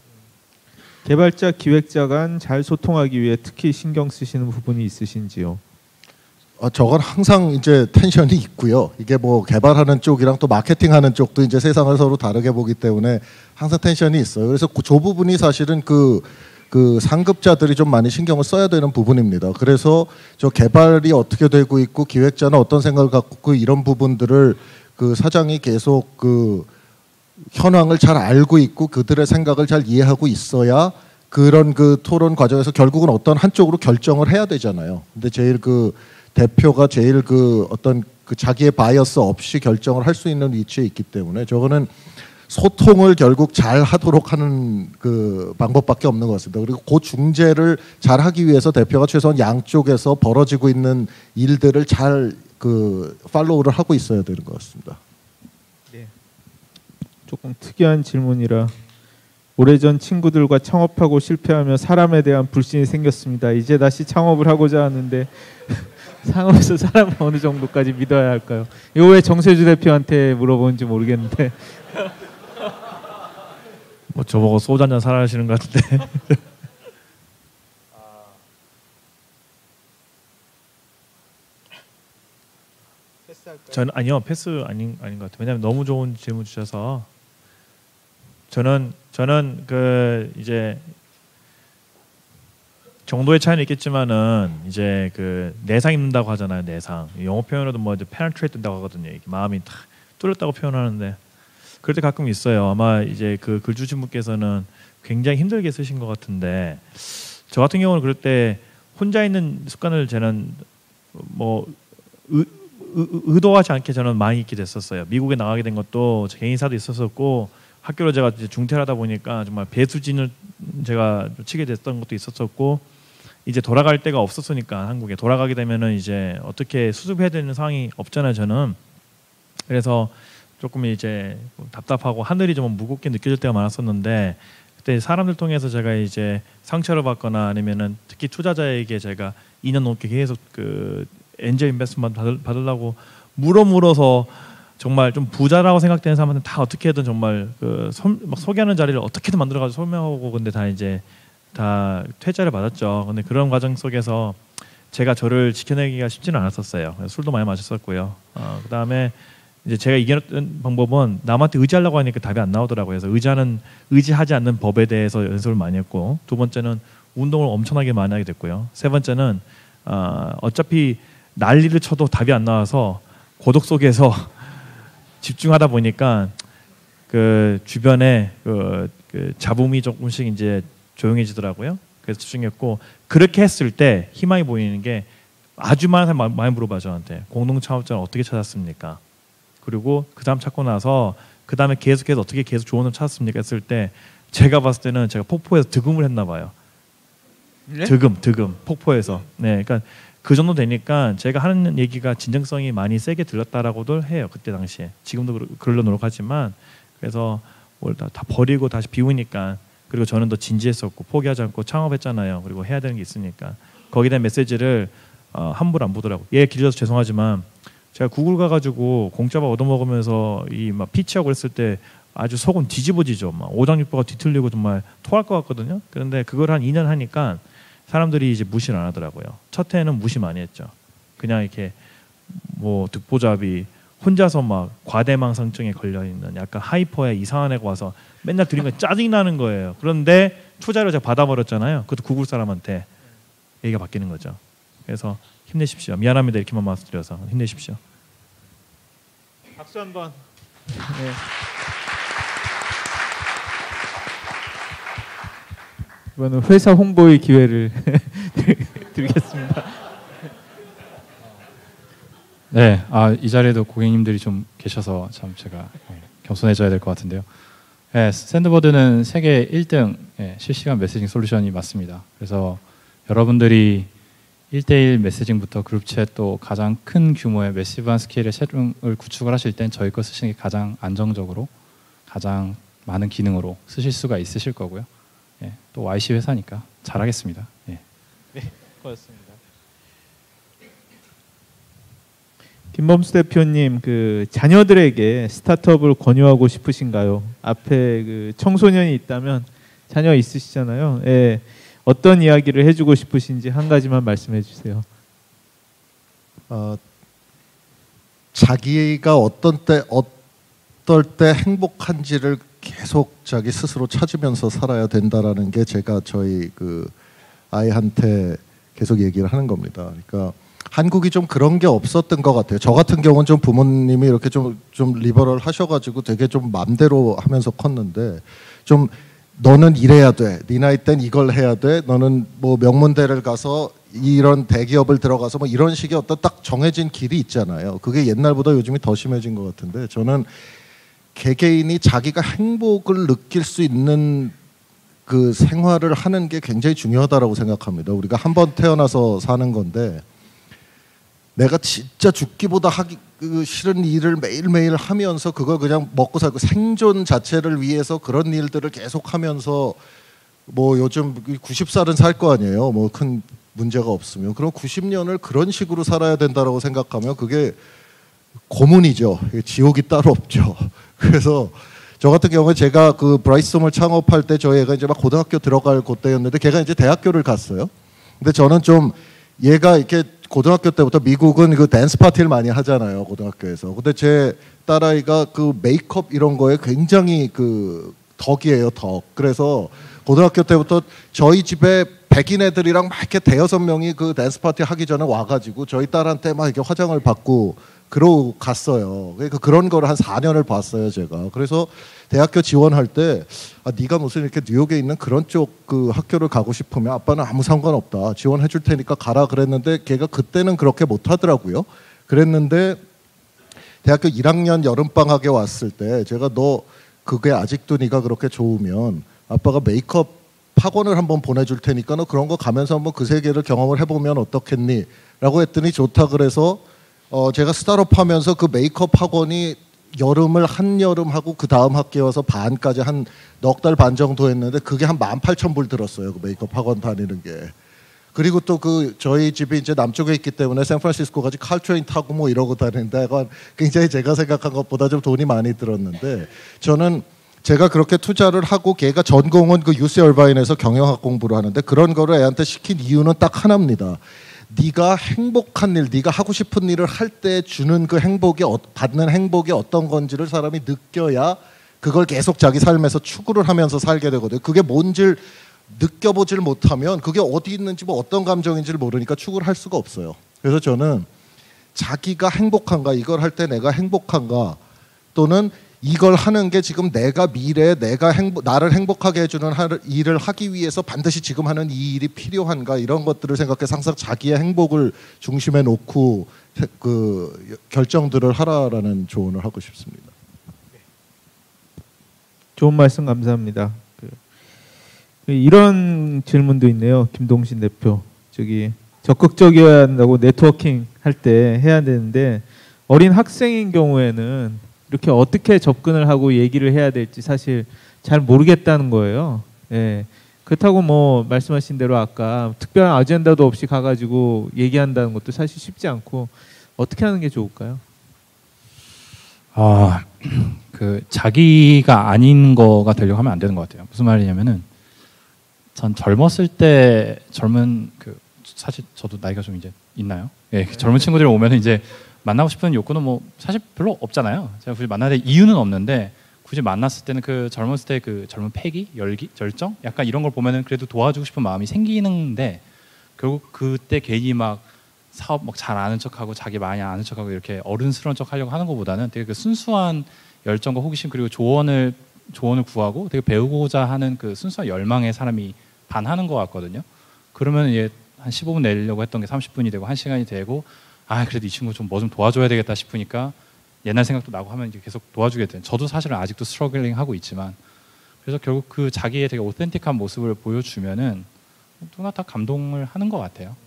개발자, 기획자 간 잘 소통하기 위해 특히 신경 쓰시는 부분이 있으신지요? 어, 저건 항상 이제 텐션이 있고요. 이게 뭐 개발하는 쪽이랑 또 마케팅하는 쪽도 이제 세상을 서로 다르게 보기 때문에 항상 텐션이 있어요. 그래서 그 저 부분이 사실은 그 그 상급자들이 좀 많이 신경을 써야 되는 부분입니다. 그래서 저 개발이 어떻게 되고 있고 기획자는 어떤 생각을 갖고 있고 이런 부분들을 그 사장이 계속 그 현황을 잘 알고 있고 그들의 생각을 잘 이해하고 있어야 그런 그 토론 과정에서 결국은 어떤 한쪽으로 결정을 해야 되잖아요. 근데 제일 그 대표가 제일 그 어떤 그 자기의 바이어스 없이 결정을 할 수 있는 위치에 있기 때문에 저거는 소통을 결국 잘 하도록 하는 그 방법밖에 없는 것 같습니다. 그리고 그 중재를 잘 하기 위해서 대표가 최소한 양쪽에서 벌어지고 있는 일들을 잘 그 팔로우를 하고 있어야 되는 것 같습니다. 네. 조금 특이한 질문이라 오래전 친구들과 창업하고 실패하며 사람에 대한 불신이 생겼습니다. 이제 다시 창업을 하고자 하는데 상업에서 사람을 어느 정도까지 믿어야 할까요? 이거 왜 정세주 대표한테 물어보는지 모르겠는데 뭐 저보고 소주 한잔 사라 하시는 것 같은데. 저는 아니요 패스 아닌 아닌 것 같아요. 왜냐하면 너무 좋은 질문 주셔서 저는 저는 그 이제 정도의 차이는 있겠지만은 이제 그 내상 입는다고 하잖아요. 내상 영어 표현으로도 뭐 이제 penetrate 된다고 하거든요. 이게 마음이 탁 뚫렸다고 표현하는데 그럴 때 가끔 있어요. 아마 이제 그 글 주신 분께서는 굉장히 힘들게 쓰신 것 같은데 저 같은 경우는 그럴 때 혼자 있는 습관을 저는 뭐 의, 의, 의도하지 않게 저는 많이 있게 됐었어요. 미국에 나가게 된 것도 개인사도 있었었고 학교로 제가 이제 중퇴를 하다 보니까 정말 배수진을 제가 치게 됐던 것도 있었었고 이제 돌아갈 데가 없었으니까 한국에 돌아가게 되면은 이제 어떻게 수습해야 되는 상황이 없잖아요. 저는 그래서 조금 이제 답답하고 하늘이 좀 무겁게 느껴질 때가 많았었는데 그때 사람들 통해서 제가 이제 상처를 받거나 아니면은 특히 투자자에게 제가 이 년 넘게 계속 그 엔젤 인베스트먼트 받을, 받으려고 물어 물어서 정말 좀 부자라고 생각되는 사람한테 다 어떻게든 정말 그 소, 막 소개하는 자리를 어떻게든 만들어가지고 설명하고 근데 다 이제 다 퇴짜를 받았죠. 근데 그런 과정 속에서 제가 저를 지켜내기가 쉽지는 않았었어요. 술도 많이 마셨었고요. 어, 그 다음에 이제 제가 이겨냈던 방법은 남한테 의지하려고 하니까 답이 안 나오더라고요. 그래서 의지하는 의지하지 않는 법에 대해서 연습을 많이 했고 두 번째는 운동을 엄청나게 많이 하게 됐고요. 세 번째는 어, 어차피 난리를 쳐도 답이 안 나와서 고독 속에서 집중하다 보니까 그 주변에 그, 그 잡음이 조금씩 이제 조용해지더라고요. 그래서 집중했고 그렇게 했을 때 희망이 보이는 게 아주 많은 사람이 많이 물어봐 저한테 공동 창업자는 어떻게 찾았습니까? 그리고 그 다음 찾고 나서 그 다음에 계속해서 어떻게 계속 조언을 찾았습니까? 했을 때 제가 봤을 때는 제가 폭포에서 득음을 했나 봐요. 네? 득음, 득음, 폭포에서. 네, 그러니까 그 정도 되니까 제가 하는 얘기가 진정성이 많이 세게 들렸다라고도 해요. 그때 당시에. 지금도 그러려 노력하지만 그래서 뭘 다, 다 버리고 다시 비우니까 그리고 저는 더 진지했었고 포기하지 않고 창업했잖아요. 그리고 해야 되는 게 있으니까 거기에 대한 메시지를 어, 함부로 안 보더라고. 얘 길어서 죄송하지만 제가 구글 가가지고 공짜밥 얻어먹으면서 이 막 피치하고 그랬을 때 아주 속은 뒤집어지죠. 막 오장육부가 뒤틀리고 정말 토할 것 같거든요. 그런데 그걸 한 이 년 하니까 사람들이 이제 무시를 안 하더라고요. 첫 해는 무시 많이 했죠. 그냥 이렇게 뭐 듣보잡이 혼자서 막 과대망상증에 걸려 있는 약간 하이퍼에 이상한 애가 와서 맨날 들으면 짜증 나는 거예요. 그런데 투자를 제가 받아버렸잖아요. 그것도 구글 사람한테 얘기가 바뀌는 거죠. 그래서 힘내십시오. 미안합니다. 이렇게만 말씀드려서 힘내십시오. 박수 한번. 네. 이번은 회사 홍보의 기회를 드리겠습니다. 네, 아, 이 자리에도 고객님들이 좀 계셔서 참 제가 겸손해져야 될 것 같은데요. 네, 샌드버드는 세계 일 등 네, 실시간 메시징 솔루션이 맞습니다. 그래서 여러분들이 일 대일 메시징부터 그룹챗 또 가장 큰 규모의 매시브한 스케일의 챗룸을 구축을 하실 땐 저희 거 쓰시는 게 가장 안정적으로 가장 많은 기능으로 쓰실 수가 있으실 거고요. 예, 또 와이씨 회사니까 잘하겠습니다. 예. 네, 고맙습니다. 김범수 대표님, 그 자녀들에게 스타트업을 권유하고 싶으신가요? 앞에 그 청소년이 있다면 자녀 있으시잖아요. 예, 어떤 이야기를 해주고 싶으신지 한 가지만 말씀해 주세요. 어, 자기가 어떤 때 어떨 때 행복한지를 계속 자기 스스로 찾으면서 살아야 된다라는 게 제가 저희 그 아이한테 계속 얘기를 하는 겁니다. 그러니까 한국이 좀 그런 게 없었던 것 같아요. 저 같은 경우는 좀 부모님이 이렇게 좀, 좀 리버럴 하셔가지고 되게 좀 맘대로 하면서 컸는데 좀 너는 이래야 돼. 네 나이 땐 이걸 해야 돼. 너는 뭐 명문대를 가서 이런 대기업을 들어가서 뭐 이런 식의 어떤 딱 정해진 길이 있잖아요. 그게 옛날보다 요즘이 더 심해진 것 같은데 저는 개개인이 자기가 행복을 느낄 수 있는 그 생활을 하는 게 굉장히 중요하다고 생각합니다. 우리가 한 번 태어나서 사는 건데 내가 진짜 죽기보다 하기 그 싫은 일을 매일매일 하면서 그걸 그냥 먹고 살고 생존 자체를 위해서 그런 일들을 계속 하면서 뭐 요즘 구십 살은 살 거 아니에요. 뭐 큰 문제가 없으면. 그럼 구십 년을 그런 식으로 살아야 된다고 생각하면 그게 고문이죠. 지옥이 따로 없죠. 그래서 저 같은 경우에 제가 그 브라이스홈을 창업할 때 저희 애가 이제 막 고등학교 들어갈 그때였는데 걔가 이제 대학교를 갔어요. 근데 저는 좀 얘가 이렇게 고등학교 때부터 미국은 그 댄스 파티를 많이 하잖아요. 고등학교에서. 근데 제 딸아이가 그 메이크업 이런 거에 굉장히 그 덕이에요. 덕. 그래서 고등학교 때부터 저희 집에 백인 애들이랑 막 이렇게 대여섯 명이 그 댄스 파티 하기 전에 와가지고 저희 딸한테 막 이렇게 화장을 받고 그러고 갔어요. 그러니까 그런 거를 한 사 년을 봤어요, 제가. 그래서 대학교 지원할 때 아, 네가 무슨 이렇게 뉴욕에 있는 그런 쪽 그 학교를 가고 싶으면 아빠는 아무 상관없다. 지원해 줄 테니까 가라 그랬는데 걔가 그때는 그렇게 못 하더라고요. 그랬는데 대학교 일 학년 여름방학에 왔을 때 제가 너 그게 아직도 네가 그렇게 좋으면 아빠가 메이크업 학원을 한번 보내줄 테니까 너 그런 거 가면서 한번 그 세계를 경험을 해보면 어떻겠니? 라고 했더니 좋다 그래서 어 제가 스타트업 하면서 그 메이크업 학원이 여름을 한여름 하고 그 다음 학기에 와서 반까지 한 넉 달 반 정도 했는데 그게 한 만 팔천 불 들었어요. 그 메이크업 학원 다니는 게. 그리고 또 그 저희 집이 이제 남쪽에 있기 때문에 샌프란시스코까지 칼트레인 타고 뭐 이러고 다니는데 약간 굉장히 제가 생각한 것보다 좀 돈이 많이 들었는데 저는 제가 그렇게 투자를 하고 걔가 전공은 그 유씨 얼바인에서 경영학 공부를 하는데 그런 거를 애한테 시킨 이유는 딱 하나입니다. 네가 행복한 일, 네가 하고 싶은 일을 할 때 주는 그 행복이 받는 행복이 어떤 건지를 사람이 느껴야 그걸 계속 자기 삶에서 추구를 하면서 살게 되거든요. 그게 뭔지를 느껴보질 못하면 그게 어디 있는지 뭐 어떤 감정인지를 모르니까 추구를 할 수가 없어요. 그래서 저는 자기가 행복한가, 이걸 할 때 내가 행복한가, 또는 이걸 하는 게 지금 내가 미래에 내가 행복, 나를 행복하게 해주는 일을 하기 위해서 반드시 지금 하는 이 일이 필요한가, 이런 것들을 생각해서 항상 자기의 행복을 중심에 놓고 그 결정들을 하라라는 조언을 하고 싶습니다. 좋은 말씀 감사합니다. 그, 이런 질문도 있네요. 김동신 대표. 저기 적극적이어야 한다고 네트워킹 할 때 해야 되는데 어린 학생인 경우에는 이렇게 어떻게 접근을 하고 얘기를 해야 될지 사실 잘 모르겠다는 거예요. 예. 그렇다고 뭐 말씀하신 대로 아까 특별한 아젠다도 없이 가가지고 얘기한다는 것도 사실 쉽지 않고 어떻게 하는 게 좋을까요? 아, 그 자기가 아닌 거가 되려고 하면 안 되는 것 같아요. 무슨 말이냐면은 전 젊었을 때 젊은 그 사실 저도 나이가 좀 이제 있나요? 예, 젊은 친구들이 오면은 이제 만나고 싶은 욕구는 뭐 사실 별로 없잖아요. 제가 굳이 만날 이유는 없는데 굳이 만났을 때는 그 젊었을 때 그 젊은 패기, 열기, 열정, 약간 이런 걸 보면은 그래도 도와주고 싶은 마음이 생기는데 결국 그때 괜히 막 사업 막 잘 아는 척하고 자기 많이 아는 척하고 이렇게 어른스러운 척 하려고 하는 것보다는 되게 그 순수한 열정과 호기심 그리고 조언을 조언을 구하고 되게 배우고자 하는 그 순수한 열망의 사람이 반하는 것 같거든요. 그러면 이제 한 십오 분 내려고 했던 게 삼십 분이 되고 한 시간이 되고 아 그래도 이 친구 좀 뭐 좀 도와줘야 되겠다 싶으니까 옛날 생각도 나고 하면 이제 계속 도와주게 돼요. 저도 사실은 아직도 스트러글링 하고 있지만 그래서 결국 그 자기의 되게 오텐틱한 모습을 보여주면은 누구나 다 감동을 하는 것 같아요.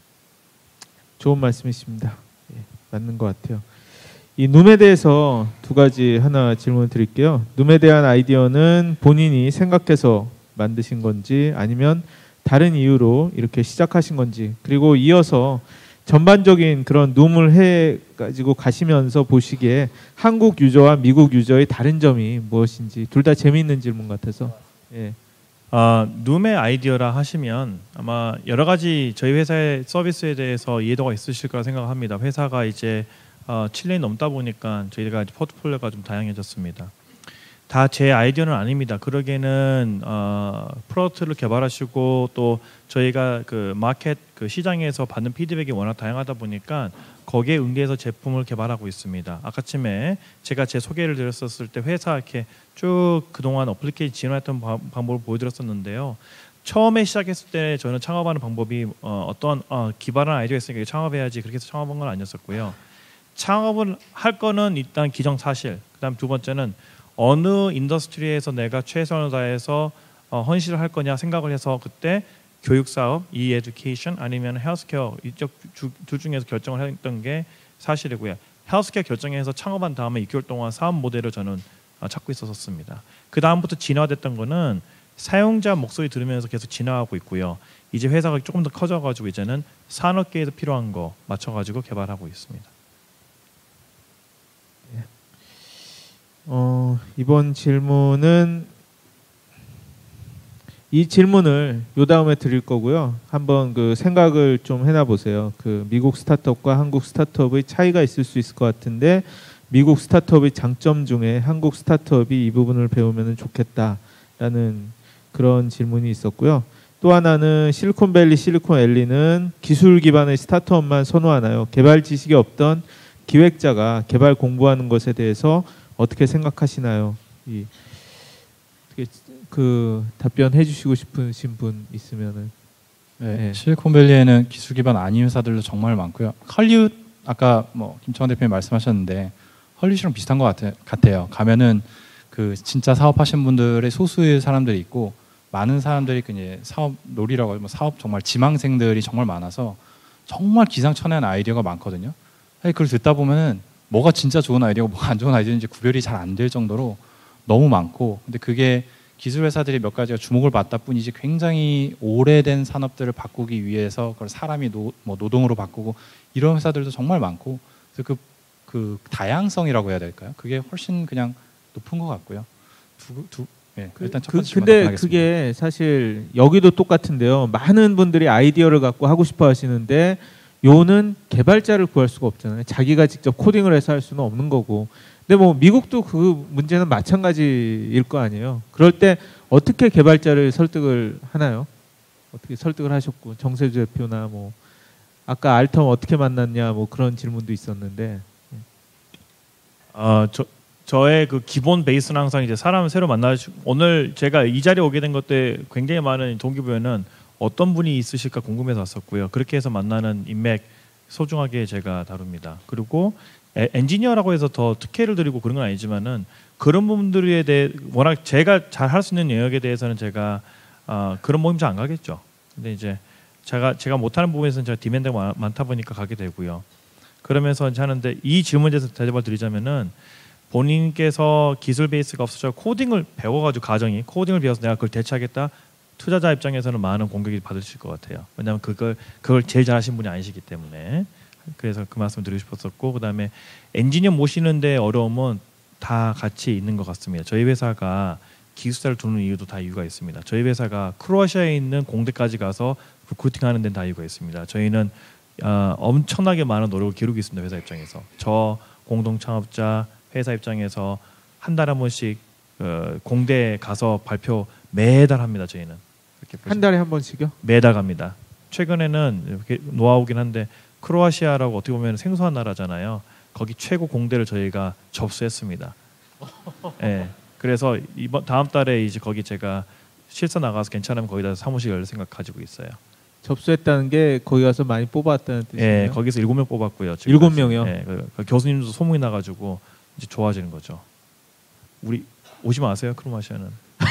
좋은 말씀이십니다. 예, 맞는 것 같아요. 이 눔에 대해서 두 가지 하나 질문 드릴게요. 눔에 대한 아이디어는 본인이 생각해서 만드신 건지 아니면 다른 이유로 이렇게 시작하신 건지, 그리고 이어서 전반적인 그런 눔을 해 가지고 가시면서 보시기에 한국 유저와 미국 유저의 다른 점이 무엇인지, 둘 다 재미있는 질문 같아서. 예. 아, 눔의 아이디어라 하시면 아마 여러 가지 저희 회사의 서비스에 대해서 이해도가 있으실 거라 생각합니다. 회사가 이제 어, 칠 년이 넘다 보니까 저희가 포트폴리오가 좀 다양해졌습니다. 다 제 아이디어는 아닙니다. 그러기에는 어, 프로덕트를 개발하시고 또 저희가 그 마켓 그 시장에서 받는 피드백이 워낙 다양하다 보니까 거기에 응대해서 제품을 개발하고 있습니다. 아까쯤에 제가 제 소개를 드렸었을 때 회사 이렇게 쭉 그동안 어플리케이션 진화했던 방법을 보여드렸었는데요. 처음에 시작했을 때 저는 창업하는 방법이 어, 어떤 어, 기발한 아이디어가 있으니까 창업해야지 그렇게 해서 창업한 건 아니었었고요. 창업을 할 거는 일단 기정사실. 그다음 두 번째는 어느 인더스트리에서 내가 최선을 다해서 어, 헌신을 할 거냐 생각을 해서 그때 교육 사업, 이 에듀케이션 아니면 헬스케어 이쪽 주, 둘 중에서 결정을 했던 게 사실이고요. 헬스케어 결정해서 창업한 다음에 이 개월 동안 사업 모델을 저는 어, 찾고 있었습니다. 그 다음부터 진화됐던 거는 사용자 목소리 들으면서 계속 진화하고 있고요. 이제 회사가 조금 더 커져가지고 이제는 산업계에서 필요한 거 맞춰가지고 개발하고 있습니다. 어, 이번 질문은 이 질문을 요 다음에 드릴 거고요. 한번 그 생각을 좀 해놔 보세요. 그 미국 스타트업과 한국 스타트업의 차이가 있을 수 있을 것 같은데 미국 스타트업의 장점 중에 한국 스타트업이 이 부분을 배우면 좋겠다라는 그런 질문이 있었고요. 또 하나는 실리콘밸리, 실리콘밸리는 기술 기반의 스타트업만 선호하나요? 개발 지식이 없던 기획자가 개발 공부하는 것에 대해서 어떻게 생각하시나요? 이 어떻게 그 답변해 주시고 싶으신 분 있으면은. 네, 네. 실리콘밸리에는 기술 기반 아닌 회사들도 정말 많고요. 헐리우드 아까 뭐 김청환 대표님 말씀하셨는데 헐리우드랑 비슷한 것 같아, 같아요. 가면은 그 진짜 사업하신 분들의 소수의 사람들이 있고 많은 사람들이 그 이제 사업 놀이라고 하면 사업 정말 지망생들이 정말 많아서 정말 기상천외한 아이디어가 많거든요. 그걸 듣다 보면은 뭐가 진짜 좋은 아이디어고 뭐가 안 좋은 아이디어인지 구별이 잘 안 될 정도로 너무 많고, 근데 그게 기술 회사들이 몇 가지가 주목을 받다 뿐이지 굉장히 오래된 산업들을 바꾸기 위해서 그걸 사람이 노, 뭐 노동으로 바꾸고 이런 회사들도 정말 많고, 그래서 그, 그 다양성이라고 해야 될까요? 그게 훨씬 그냥 높은 것 같고요. 두, 두, 네, 그, 일단 첫 그, 번째 근데 답변하겠습니다. 그게 사실 여기도 똑같은데요. 많은 분들이 아이디어를 갖고 하고 싶어 하시는데 요는 개발자를 구할 수가 없잖아요. 자기가 직접 코딩을 해서 할 수는 없는 거고. 근데 뭐 미국도 그 문제는 마찬가지일 거 아니에요. 그럴 때 어떻게 개발자를 설득을 하나요? 어떻게 설득을 하셨고, 정세주 대표나 뭐 아까 알텀 어떻게 만났냐 뭐 그런 질문도 있었는데. 어, 저 저의 그 기본 베이스는 항상 이제 사람을 새로 만나. 오늘 제가 이 자리에 오게 된 것 때 굉장히 많은 동기부여는 어떤 분이 있으실까 궁금해서 왔었고요. 그렇게 해서 만나는 인맥 소중하게 제가 다룹니다. 그리고 에, 엔지니어라고 해서 더 특혜를 드리고 그런 건 아니지만은 그런 부분들에 대해 워낙 제가 잘 할 수 있는 영역에 대해서는 제가 어, 그런 모임 잘 안 가겠죠. 근데 이제 제가 제가 못하는 부분에서는 제가 디맨드가 많, 많다 보니까 가게 되고요. 그러면서 이제 하는데 이 질문에 대해서 대답을 드리자면은 본인께서 기술 베이스가 없어서 코딩을 배워가지고 가정이 코딩을 배워서 내가 그걸 대체하겠다. 투자자 입장에서는 많은 공격이 받으실 것 같아요. 왜냐하면 그걸 그걸 제일 잘하신 분이 아니시기 때문에. 그래서 그 말씀을 드리고 싶었었고, 그다음에 엔지니어 모시는데 어려움은 다 같이 있는 것 같습니다. 저희 회사가 기숙사를 두는 이유도 다 이유가 있습니다. 저희 회사가 크로아시아에 있는 공대까지 가서 리크루팅하는 데는 다 이유가 있습니다. 저희는 어, 엄청나게 많은 노력을 기울이고 있습니다. 회사 입장에서. 저 공동 창업자 회사 입장에서 한 달에 한 번씩 어, 공대에 가서 발표 매달 합니다. 저희는 이렇게 한 달에 한 번씩요? 매달 갑니다. 최근에는 이렇게 노하우긴 한데 크로아시아라고 어떻게 보면 생소한 나라잖아요. 거기 최고 공대를 저희가 접수했습니다. 네, 그래서 이번 다음 달에 이제 거기 제가 실사 나가서 괜찮으면 거기다 사무실 열 생각 가지고 있어요. 접수했다는 게 거기 가서 많이 뽑았다는 뜻이에요? 네, 거기서 일곱 명 뽑았고요. 일곱 명이요? 네, 그, 그 교수님도 소문이 나가지고 이제 좋아지는 거죠. 우리 오지 마세요, 크로아시아는.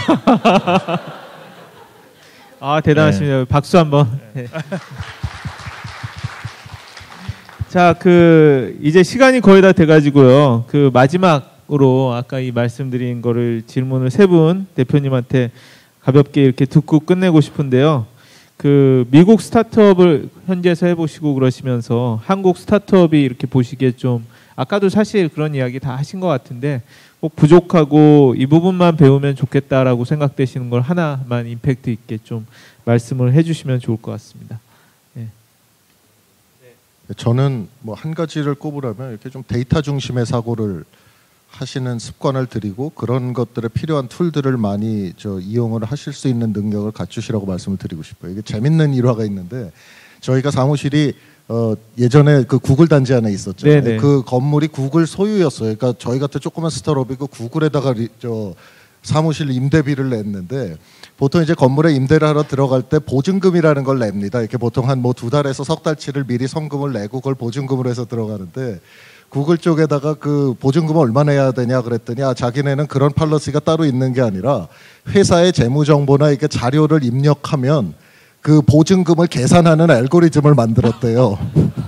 아 대단하십니다. 네. 박수 한번. 네. 자, 그 이제 시간이 거의 다 돼가지고요. 그 마지막으로 아까 이 말씀드린 거를 질문을 세 분 대표님한테 가볍게 이렇게 듣고 끝내고 싶은데요. 그 미국 스타트업을 현지에서 해보시고 그러시면서 한국 스타트업이 이렇게 보시기에 좀 아까도 사실 그런 이야기 다 하신 것 같은데 꼭 부족하고 이 부분만 배우면 좋겠다라고 생각되시는 걸 하나만 임팩트 있게 좀 말씀을 해주시면 좋을 것 같습니다. 네. 저는 뭐 한 가지를 꼽으라면 이렇게 좀 데이터 중심의 사고를 하시는 습관을 들이고 그런 것들에 필요한 툴들을 많이 저 이용을 하실 수 있는 능력을 갖추시라고 말씀을 드리고 싶어요. 이게 재밌는 일화가 있는데 저희가 사무실이 어 예전에 그 구글 단지 안에 있었잖아요. 네네. 그 건물이 구글 소유였어요. 그러니까 저희 같은 조그만 스타트업이 그 구글에다가 리, 저 사무실 임대비를 냈는데 보통 이제 건물에 임대를 하러 들어갈 때 보증금이라는 걸 냅니다. 이렇게 보통 한 뭐 두 달에서 석 달치를 미리 성금을 내고 그걸 보증금으로 해서 들어가는데 구글 쪽에다가 그 보증금을 얼마 내야 되냐 그랬더니 아, 자기네는 그런 팔러시가 따로 있는 게 아니라 회사의 재무 정보나 이렇게 자료를 입력하면 그 보증금을 계산하는 알고리즘을 만들었대요.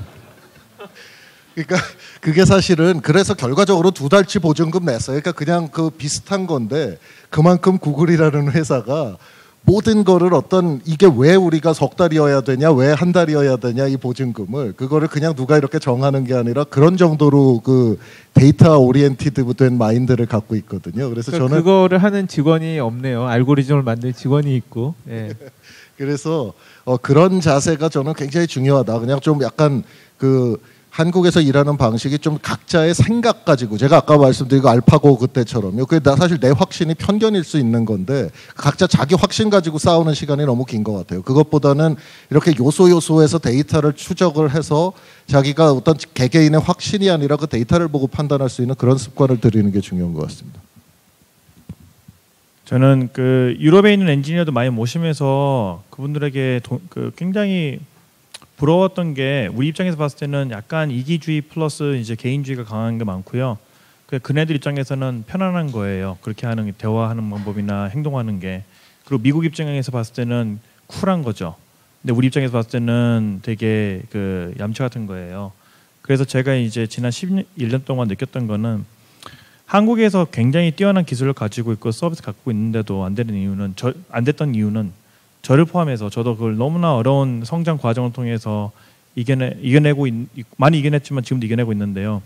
그러니까 그게 사실은 그래서 결과적으로 두 달치 보증금 냈어요. 그러니까 그냥 그 비슷한 건데 그만큼 구글이라는 회사가 모든 거를 어떤 이게 왜 우리가 석 달이어야 되냐, 왜 한 달이어야 되냐 이 보증금을 그거를 그냥 누가 이렇게 정하는 게 아니라 그런 정도로 그 데이터 오리엔티드된 마인드를 갖고 있거든요. 그래서 그러니까 저는 그거를 하는 직원이 없네요. 알고리즘을 만들 직원이 있고. 네. 그래서 어, 그런 자세가 저는 굉장히 중요하다. 그냥 좀 약간 그 한국에서 일하는 방식이 좀 각자의 생각 가지고 제가 아까 말씀드린 거 알파고 그때처럼요. 그게 나 사실 내 확신이 편견일 수 있는 건데 각자 자기 확신 가지고 싸우는 시간이 너무 긴 것 같아요. 그것보다는 이렇게 요소 요소에서 데이터를 추적을 해서 자기가 어떤 개개인의 확신이 아니라 그 데이터를 보고 판단할 수 있는 그런 습관을 들이는 게 중요한 것 같습니다. 저는 그 유럽에 있는 엔지니어도 많이 모시면서 그분들에게 도, 그 굉장히 부러웠던 게 우리 입장에서 봤을 때는 약간 이기주의 플러스 이제 개인주의가 강한 게 많고요. 그 그네들 입장에서는 편안한 거예요. 그렇게 하는 대화하는 방법이나 행동하는 게. 그리고 미국 입장에서 봤을 때는 쿨한 거죠. 근데 우리 입장에서 봤을 때는 되게 그 얌체 같은 거예요. 그래서 제가 이제 지난 십일 년 동안 느꼈던 거는 한국에서 굉장히 뛰어난 기술을 가지고 있고 서비스 갖고 있는데도 안 되는 이유는 저, 안 됐던 이유는 저를 포함해서 저도 그걸 너무나 어려운 성장 과정을 통해서 이겨내, 이겨내고 있, 많이 이겨냈지만 지금도 이겨내고 있는데요.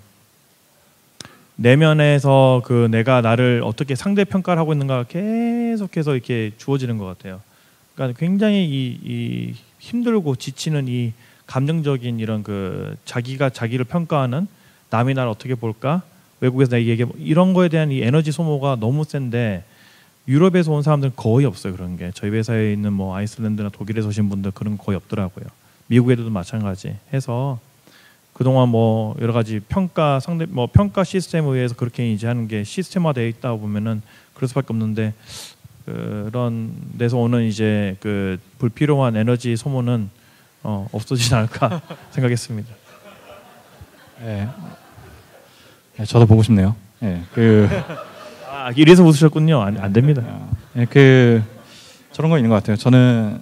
내면에서 그 내가 나를 어떻게 상대 평가를 하고 있는가 계속해서 이렇게 주어지는 것 같아요. 그러니까 굉장히 이, 이 힘들고 지치는 이 감정적인 이런 그 자기가 자기를 평가하는 남이 나를 어떻게 볼까? 외국에서 내가 얘기해 이런 거에 대한 이 에너지 소모가 너무 센데 유럽에서 온 사람들은 거의 없어요. 그런 게 저희 회사에 있는 뭐 아이슬란드나 독일에서 오신 분들 그런 거 거의 없더라고요. 미국 애들도 마찬가지 해서 그동안 뭐 여러 가지 평가 상대 뭐 평가 시스템에 의해서 그렇게 이제 하는 게 시스템화되어 있다 보면은 그럴 수밖에 없는데 그런 데서 오는 이제 그 불필요한 에너지 소모는 어, 없어지지 않을까 생각했습니다. 네. 네, 저도 보고 싶네요. 네, 그 아, 이래서 웃으셨군요. 안, 안 됩니다. 네, 그 저런 거 있는 것 같아요. 저는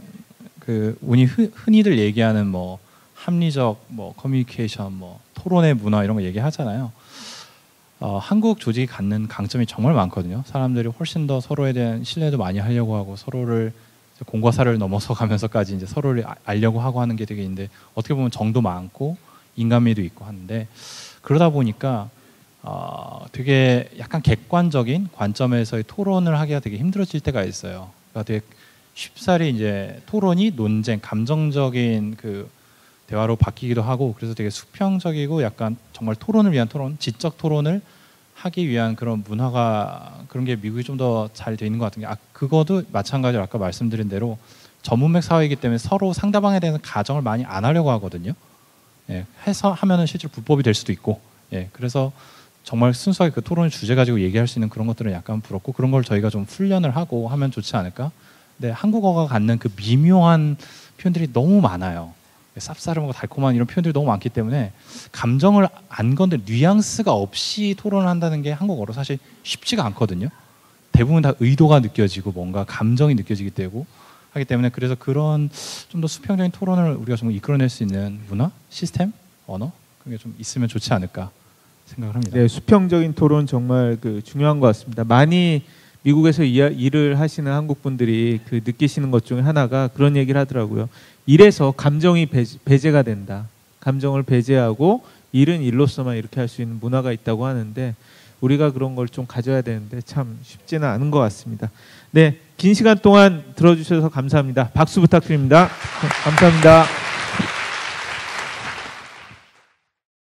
그 우리 흔, 흔히들 얘기하는 뭐 합리적 뭐 커뮤니케이션, 뭐 토론의 문화 이런 거 얘기하잖아요. 어, 한국 조직이 갖는 강점이 정말 많거든요. 사람들이 훨씬 더 서로에 대한 신뢰도 많이 하려고 하고 서로를 공과 사를 넘어서 가면서까지 이제 서로를 아, 알려고 하고 하는 게 되게 있는데 어떻게 보면 정도 많고 인간미도 있고 하는데 그러다 보니까 어, 되게 약간 객관적인 관점에서의 토론을 하기가 되게 힘들어질 때가 있어요. 그러니까 되게 쉽사리 이제 토론이 논쟁, 감정적인 그 대화로 바뀌기도 하고 그래서 되게 수평적이고 약간 정말 토론을 위한 토론, 지적 토론을 하기 위한 그런 문화가 그런 게 미국이 좀 더 잘 돼 있는 것 같은 게 아, 그거도 마찬가지로 아까 말씀드린 대로 전문맥 사회이기 때문에 서로 상대방에 대해서 가정을 많이 안 하려고 하거든요. 예, 해서 하면은 실제로 불법이 될 수도 있고 예, 그래서 정말 순수하게 그 토론의 주제 가지고 얘기할 수 있는 그런 것들은 약간 부럽고 그런 걸 저희가 좀 훈련을 하고 하면 좋지 않을까? 근데 한국어가 갖는 그 미묘한 표현들이 너무 많아요. 쌉싸름하고 달콤한 이런 표현들이 너무 많기 때문에 감정을 안 건드 뉘앙스가 없이 토론을 한다는 게 한국어로 사실 쉽지가 않거든요. 대부분 다 의도가 느껴지고 뭔가 감정이 느껴지기 때문에 하기 때문에 그래서 그런 좀 더 수평적인 토론을 우리가 좀 이끌어낼 수 있는 문화, 시스템, 언어 그게 좀 있으면 좋지 않을까 생각을 합니다. 네, 수평적인 토론 정말 그 중요한 것 같습니다. 많이 미국에서 이, 일을 하시는 한국 분들이 그 느끼시는 것 중에 하나가 그런 얘기를 하더라고요. 일에서 감정이 배제, 배제가 된다. 감정을 배제하고 일은 일로서만 이렇게 할 수 있는 문화가 있다고 하는데 우리가 그런 걸 좀 가져야 되는데 참 쉽지는 않은 것 같습니다. 네, 긴 시간 동안 들어주셔서 감사합니다. 박수 부탁드립니다. 감사합니다.